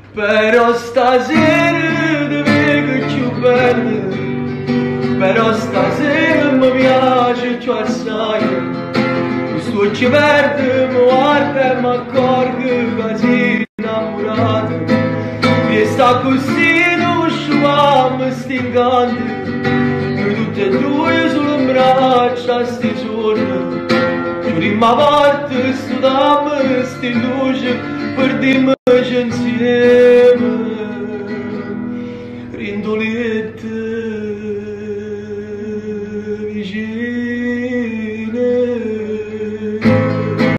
Però stasera ti vedo più bella, però stasera mi piace più assai. Questo occhio verde mi guarda e mi accorgo che sei innamorata. E sta così non sciupamo stingando, noi tutti e due sulle braccia sti giorni. Giurimma parte sto dammi sti luce per dirmi